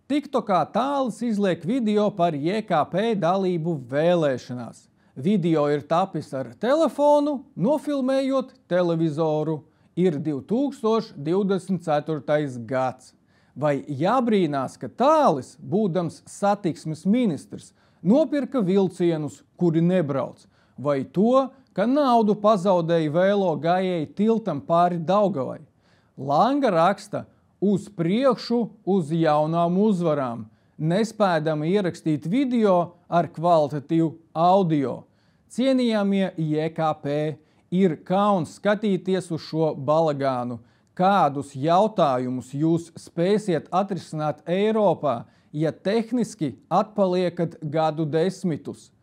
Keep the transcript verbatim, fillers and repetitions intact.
TikTokā Tālis izliek video par J K P dalību vēlēšanās. Video ir tapis ar telefonu, nofilmējot televizoru. Ir divi tūkstoši divdesmit ceturtais gads. Vai jābrīnās, ka Tālis, būdams satiksmes ministrs, nopirka vilcienus, kuri nebrauc? Vai to, ka naudu pazaudēja vēlo gājēji tiltam pāri Daugavai? Langa raksta: uz priekšu, uz jaunām uzvarām, nespēdama ierakstīt video ar kvalitatīvu audio. Cienījamie J K P, ir kauns skatīties uz šo balagānu. Kādus jautājumus jūs spēsiet atrisināt Eiropā, ja tehniski atpaliekat gadu desmitus?